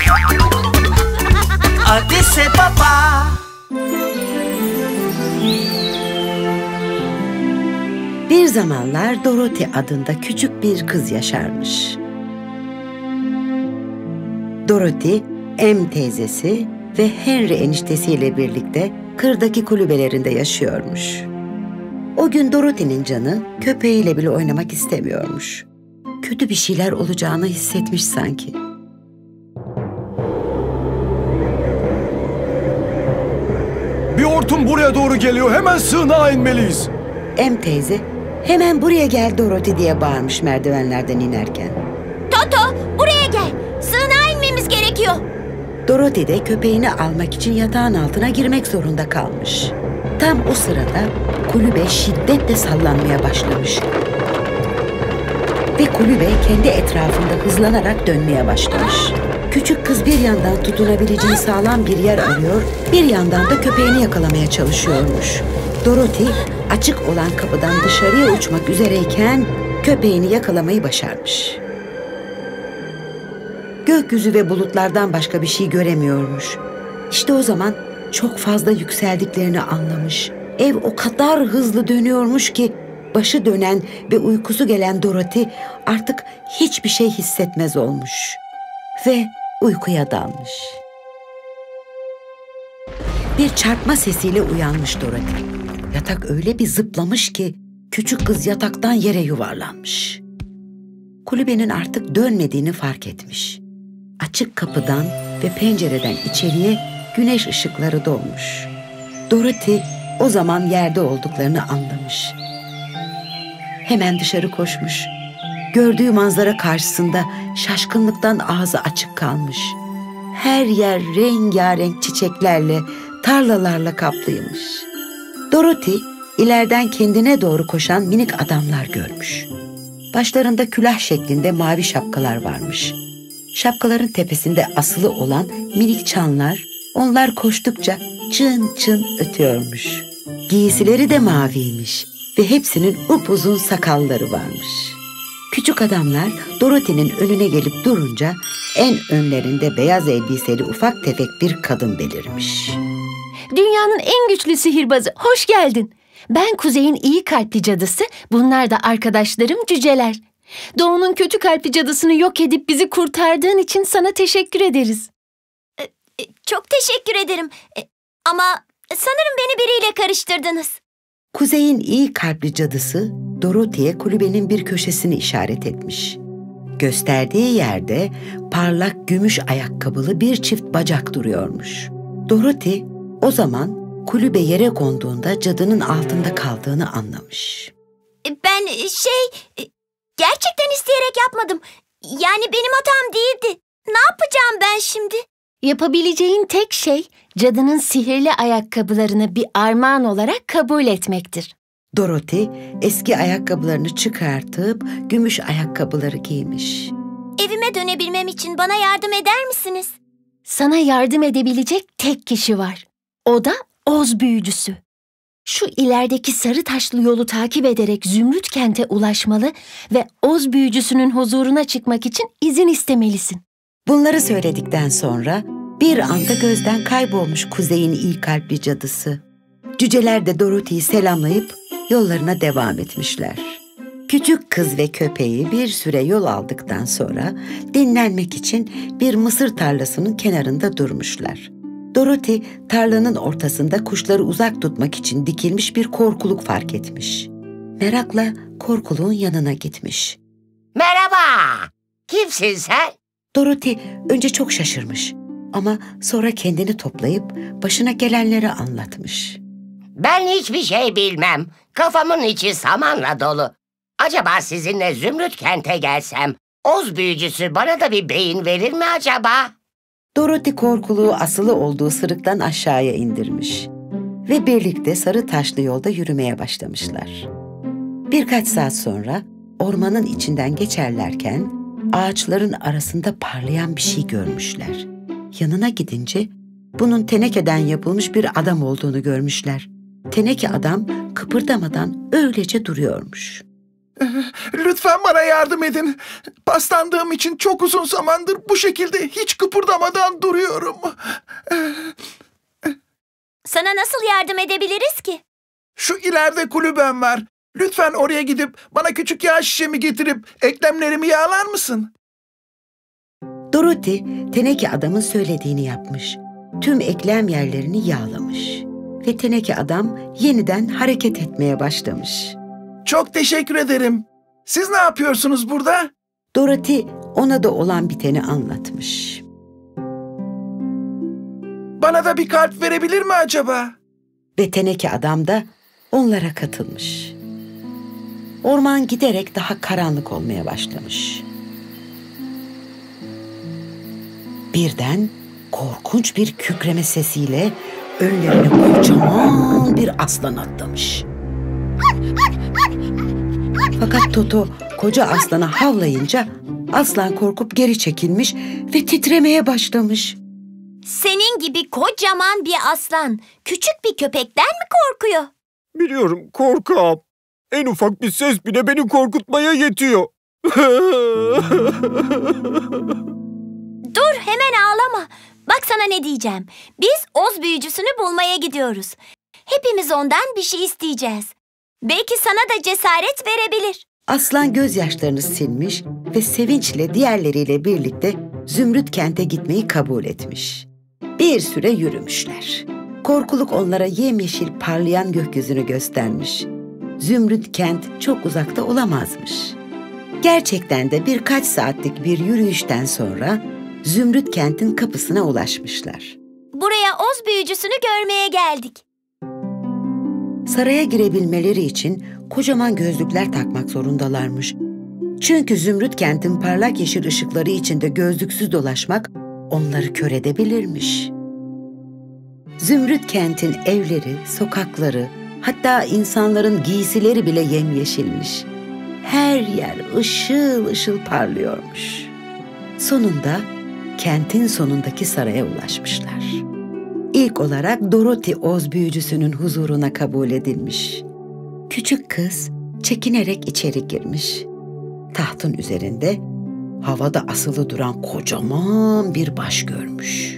Odyssey Baba. Bir zamanlar Dorothy adında küçük bir kız yaşarmış. Dorothy, Em teyzesi ve Henry eniştesiyle birlikte kırdaki kulübelerinde yaşıyormuş. O gün Dorothy'nin canı köpeğiyle bile oynamak istemiyormuş. Kötü bir şeyler olacağını hissetmiş sanki. Bir hortum buraya doğru geliyor. Hemen sığınağa inmeliyiz. Em teyze, hemen buraya gel Dorothy diye bağırmış merdivenlerden inerken. Toto, buraya gel. Sığınağa inmemiz gerekiyor. Dorothy de köpeğini almak için yatağın altına girmek zorunda kalmış. Tam o sırada kulübe şiddetle sallanmaya başlamış. Ve kulübe kendi etrafında hızlanarak dönmeye başlamış. Küçük kız bir yandan tutunabileceği sağlam bir yer arıyor, bir yandan da köpeğini yakalamaya çalışıyormuş. Dorothy açık olan kapıdan dışarıya uçmak üzereyken köpeğini yakalamayı başarmış. Gökyüzü ve bulutlardan başka bir şey göremiyormuş. İşte o zaman çok fazla yükseldiklerini anlamış. Ev o kadar hızlı dönüyormuş ki başı dönen ve uykusu gelen Dorothy artık hiçbir şey hissetmez olmuş. Ve uykuya dalmış. Bir çarpma sesiyle uyanmış Dorothy. Yatak öyle bir zıplamış ki küçük kız yataktan yere yuvarlanmış. Kulübenin artık dönmediğini fark etmiş. Açık kapıdan ve pencereden içeriye güneş ışıkları dolmuş. Dorothy o zaman yerde olduklarını anlamış. Hemen dışarı koşmuş. Gördüğü manzara karşısında şaşkınlıktan ağzı açık kalmış. Her yer rengarenk çiçeklerle, tarlalarla kaplıymış. Dorothy ileriden kendine doğru koşan minik adamlar görmüş. Başlarında külah şeklinde mavi şapkalar varmış. Şapkaların tepesinde asılı olan minik çanlar, onlar koştukça çın çın ötüyormuş. Giysileri de maviymiş ve hepsinin upuzun sakalları varmış. Küçük adamlar Dorothy'nin önüne gelip durunca en önlerinde beyaz elbiseli ufak tefek bir kadın belirmiş. Dünyanın en güçlü sihirbazı, hoş geldin. Ben Kuzey'in iyi kalpli cadısı, bunlar da arkadaşlarım cüceler. Doğu'nun kötü kalpli cadısını yok edip bizi kurtardığın için sana teşekkür ederiz. Çok teşekkür ederim. Ama sanırım beni biriyle karıştırdınız. Kuzey'in iyi kalpli cadısı Dorothy'ye kulübenin bir köşesini işaret etmiş. Gösterdiği yerde parlak gümüş ayakkabılı bir çift bacak duruyormuş. Dorothy o zaman kulübe yere konduğunda cadının altında kaldığını anlamış. Ben gerçekten isteyerek yapmadım. Yani benim hatam değildi. Ne yapacağım ben şimdi? Yapabileceğin tek şey cadının sihirli ayakkabılarını bir armağan olarak kabul etmektir. Dorothy eski ayakkabılarını çıkartıp gümüş ayakkabıları giymiş. Evime dönebilmem için bana yardım eder misiniz? Sana yardım edebilecek tek kişi var. O da Oz büyücüsü. Şu ilerideki sarı taşlı yolu takip ederek Zümrüt Kent'e ulaşmalı ve Oz büyücüsünün huzuruna çıkmak için izin istemelisin. Bunları söyledikten sonra bir anda gözden kaybolmuş Kuzey'in iyi kalpli cadısı. Cüceler de Dorothy'yi selamlayıp yollarına devam etmişler. Küçük kız ve köpeği bir süre yol aldıktan sonra dinlenmek için bir mısır tarlasının kenarında durmuşlar. Dorothy tarlanın ortasında kuşları uzak tutmak için dikilmiş bir korkuluk fark etmiş. Merakla korkuluğun yanına gitmiş. Merhaba, kimsin sen? Dorothy önce çok şaşırmış ama sonra kendini toplayıp başına gelenleri anlatmış. Ben hiçbir şey bilmem. Kafamın içi samanla dolu. Acaba sizinle Zümrüt Kent'e gelsem, Oz büyücüsü bana da bir beyin verir mi acaba? Dorothy korkuluğu asılı olduğu sırıktan aşağıya indirmiş ve birlikte sarı taşlı yolda yürümeye başlamışlar. Birkaç saat sonra ormanın içinden geçerlerken ağaçların arasında parlayan bir şey görmüşler. Yanına gidince bunun tenekeden yapılmış bir adam olduğunu görmüşler. Teneke adam kıpırdamadan öylece duruyormuş. Lütfen bana yardım edin. Paslandığım için çok uzun zamandır bu şekilde hiç kıpırdamadan duruyorum. Sana nasıl yardım edebiliriz ki? Şu ileride kulübem var. Lütfen oraya gidip bana küçük yağ şişemi getirip eklemlerimi yağlar mısın? Dorothy, teneke adamın söylediğini yapmış. Tüm eklem yerlerini yağlamış. Ve teneke adam yeniden hareket etmeye başlamış. Çok teşekkür ederim. Siz ne yapıyorsunuz burada? Dorothy ona da olan biteni anlatmış. Bana da bir kalp verebilir mi acaba? Ve teneke adam da onlara katılmış. Orman giderek daha karanlık olmaya başlamış. Birden korkunç bir kükreme sesiyle önlerine kocaman bir aslan atlamış. Fakat Toto koca aslana havlayınca aslan korkup geri çekilmiş ve titremeye başlamış. Senin gibi kocaman bir aslan küçük bir köpekten mi korkuyor? Biliyorum, korkağım. En ufak bir ses bile beni korkutmaya yetiyor. Dur, hemen ağlama. Bak sana ne diyeceğim. Biz Oz büyücüsünü bulmaya gidiyoruz. Hepimiz ondan bir şey isteyeceğiz. Belki sana da cesaret verebilir. Aslan gözyaşlarını silmiş ve sevinçle diğerleriyle birlikte Zümrüt Kent'e gitmeyi kabul etmiş. Bir süre yürümüşler. Korkuluk onlara yemyeşil parlayan gökyüzünü göstermiş. Zümrüt Kent çok uzakta olamazmış. Gerçekten de birkaç saatlik bir yürüyüşten sonra Zümrüt Kent'in kapısına ulaşmışlar. Buraya Oz büyücüsünü görmeye geldik. Saraya girebilmeleri için kocaman gözlükler takmak zorundalarmış. Çünkü Zümrüt Kent'in parlak yeşil ışıkları içinde gözlüksüz dolaşmak onları kör edebilirmiş. Zümrüt Kent'in evleri, sokakları, hatta insanların giysileri bile yemyeşilmiş. Her yer ışıl ışıl parlıyormuş. Sonunda kentin sonundaki saraya ulaşmışlar. İlk olarak Dorothy Oz büyücüsünün huzuruna kabul edilmiş. Küçük kız çekinerek içeri girmiş. Tahtın üzerinde havada asılı duran kocaman bir baş görmüş.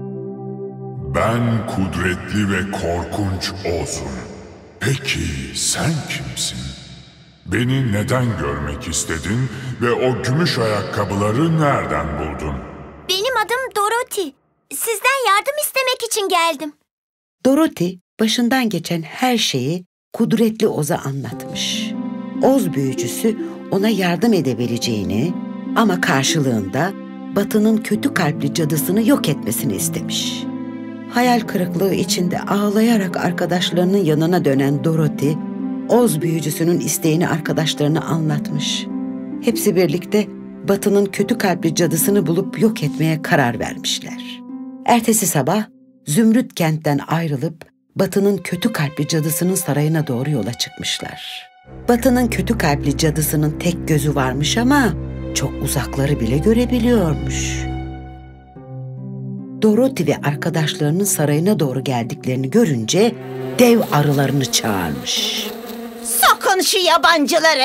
Ben kudretli ve korkunç Oz'um. Peki sen kimsin? Beni neden görmek istedin ve o gümüş ayakkabıları nereden buldun? Benim adım Dorothy. Sizden yardım istemek için geldim. Dorothy başından geçen her şeyi kudretli Oz'a anlatmış. Oz büyücüsü ona yardım edebileceğini ama karşılığında Batı'nın kötü kalpli cadısını yok etmesini istemiş. Hayal kırıklığı içinde ağlayarak arkadaşlarının yanına dönen Dorothy, Oz büyücüsünün isteğini arkadaşlarına anlatmış. Hepsi birlikte Batı'nın kötü kalpli cadısını bulup yok etmeye karar vermişler. Ertesi sabah Zümrüt Kent'ten ayrılıp Batı'nın kötü kalpli cadısının sarayına doğru yola çıkmışlar. Batı'nın kötü kalpli cadısının tek gözü varmış ama çok uzakları bile görebiliyormuş. Dorothy ve arkadaşlarının sarayına doğru geldiklerini görünce dev arılarını çağırmış. Sokun şu yabancıları!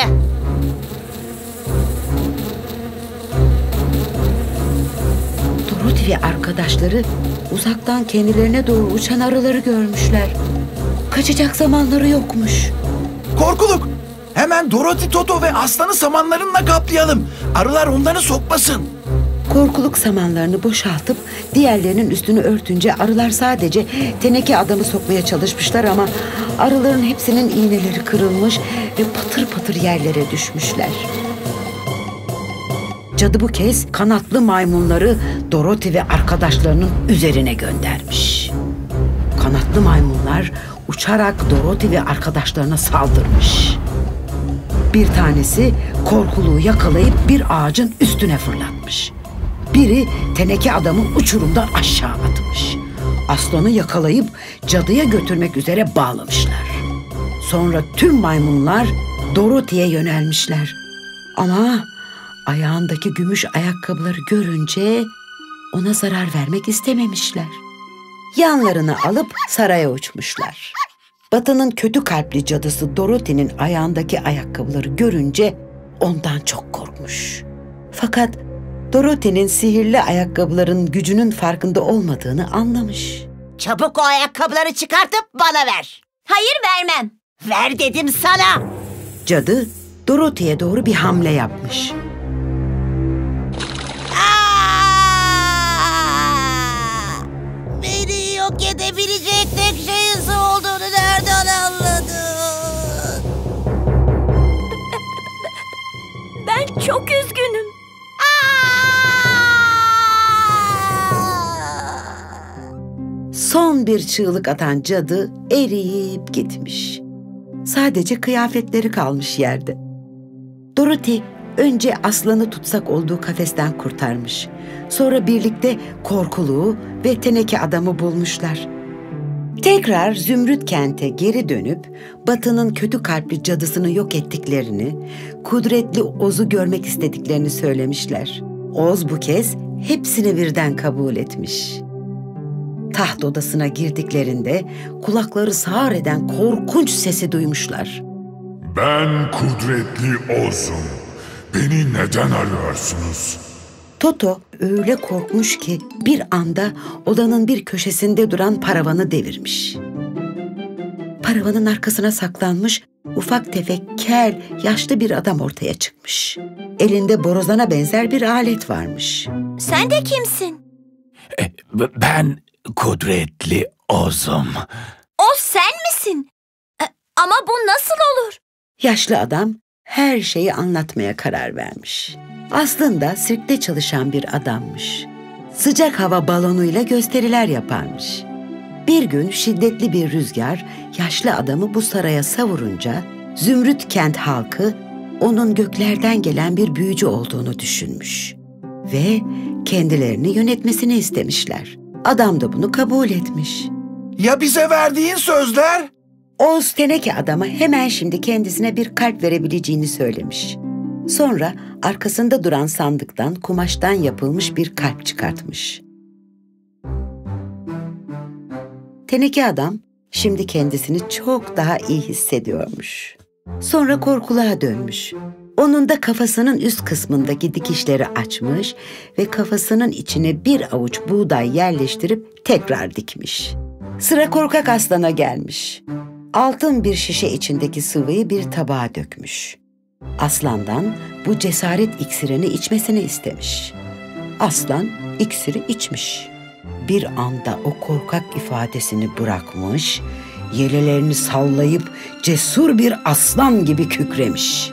Dorothy ve arkadaşları uzaktan kendilerine doğru uçan arıları görmüşler. Kaçacak zamanları yokmuş. Korkuluk! Hemen Dorothy, Toto ve aslanı samanlarınla kaplayalım. Arılar onları sokmasın. Korkuluk samanlarını boşaltıp diğerlerinin üstünü örtünce arılar sadece teneke adamı sokmaya çalışmışlar ama arıların hepsinin iğneleri kırılmış ve patır patır yerlere düşmüşler. Cadı bu kez kanatlı maymunları Dorothy ve arkadaşlarının üzerine göndermiş. Kanatlı maymunlar uçarak Dorothy ve arkadaşlarına saldırmış. Bir tanesi korkuluğu yakalayıp bir ağacın üstüne fırlatmış. Biri teneke adamı uçurumdan aşağı atmış. Aslanı yakalayıp cadıya götürmek üzere bağlamışlar. Sonra tüm maymunlar Dorothy'ye yönelmişler. Ama ayağındaki gümüş ayakkabıları görünce ona zarar vermek istememişler. Yanlarına alıp saraya uçmuşlar. Batı'nın kötü kalpli cadısı Dorothy'nin ayağındaki ayakkabıları görünce ondan çok korkmuş. Fakat Dorothy'nin sihirli ayakkabıların gücünün farkında olmadığını anlamış. Çabuk o ayakkabıları çıkartıp bana ver. Hayır, vermem. Ver dedim sana. Cadı Dorothy'ye doğru bir hamle yapmış. Beni yok edebilecek tek şeyin olduğunu nereden anladın? Ben çok üzgünüm. Son bir çığlık atan cadı eriyip gitmiş. Sadece kıyafetleri kalmış yerde. Dorothy önce aslanı tutsak olduğu kafesten kurtarmış. Sonra birlikte korkuluğu ve teneke adamı bulmuşlar. Tekrar Zümrüt Kent'e geri dönüp Batı'nın kötü kalpli cadısını yok ettiklerini, kudretli Oz'u görmek istediklerini söylemişler. Oz bu kez hepsini birden kabul etmiş. Taht odasına girdiklerinde kulakları sağır eden korkunç sesi duymuşlar. Ben kudretli Oz'um. Beni neden arıyorsunuz? Toto öyle korkmuş ki bir anda odanın bir köşesinde duran paravanı devirmiş. Paravanın arkasına saklanmış ufak tefek kel yaşlı bir adam ortaya çıkmış. Elinde borazana benzer bir alet varmış. Sen de kimsin? Ben kudretli Oz'um. O sen misin? Ama bu nasıl olur? Yaşlı adam her şeyi anlatmaya karar vermiş. Aslında sirkte çalışan bir adammış. Sıcak hava balonuyla gösteriler yaparmış. Bir gün şiddetli bir rüzgar yaşlı adamı bu saraya savurunca Zümrüt Kent halkı onun göklerden gelen bir büyücü olduğunu düşünmüş ve kendilerini yönetmesini istemişler. Adam da bunu kabul etmiş. Ya bize verdiğin sözler? Oz teneke adama hemen şimdi kendisine bir kalp verebileceğini söylemiş. Sonra arkasında duran sandıktan kumaştan yapılmış bir kalp çıkartmış. Teneke adam şimdi kendisini çok daha iyi hissediyormuş. Sonra korkuluğa dönmüş. Onun da kafasının üst kısmındaki dikişleri açmış ve kafasının içine bir avuç buğday yerleştirip tekrar dikmiş. Sıra korkak aslana gelmiş. Altın bir şişe içindeki sıvıyı bir tabağa dökmüş. Aslandan bu cesaret iksirini içmesini istemiş. Aslan iksiri içmiş. Bir anda o korkak ifadesini bırakmış, yelelerini sallayıp cesur bir aslan gibi kükremiş.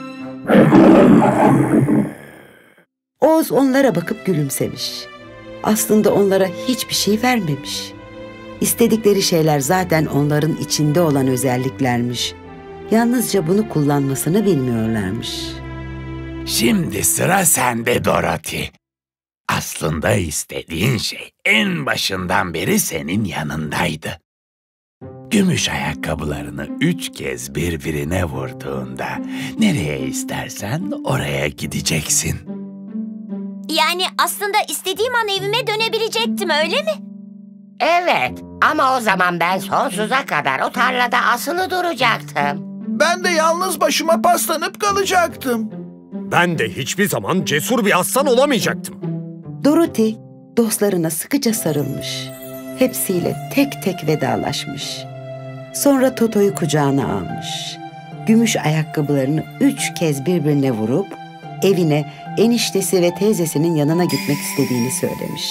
Oz onlara bakıp gülümsemiş. Aslında onlara hiçbir şey vermemiş. İstedikleri şeyler zaten onların içinde olan özelliklermiş. Yalnızca bunu kullanmasını bilmiyorlarmış. Şimdi sıra sende Dorothy. Aslında istediğin şey en başından beri senin yanındaydı. Gümüş ayakkabılarını 3 kez birbirine vurduğunda nereye istersen oraya gideceksin. Yani aslında istediğim an evime dönebilecektim, öyle mi? Evet, ama o zaman ben sonsuza kadar o tarlada asılı duracaktım. Ben de yalnız başıma paslanıp kalacaktım. Ben de hiçbir zaman cesur bir aslan olamayacaktım. Dorothy dostlarına sıkıca sarılmış. Hepsiyle tek tek vedalaşmış. Sonra Toto'yu kucağına almış. Gümüş ayakkabılarını 3 kez birbirine vurup evine eniştesi ve teyzesinin yanına gitmek istediğini söylemiş.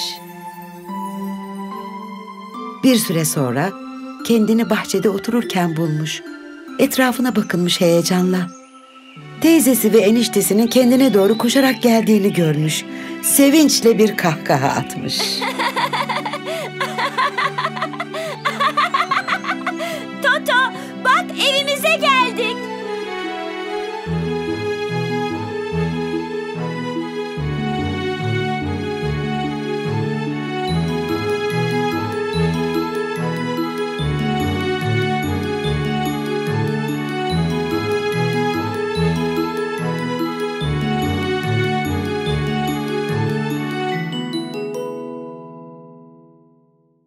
Bir süre sonra kendini bahçede otururken bulmuş. Etrafına bakınmış heyecanla. Teyzesi ve eniştesinin kendine doğru koşarak geldiğini görmüş. Sevinçle bir kahkaha atmış.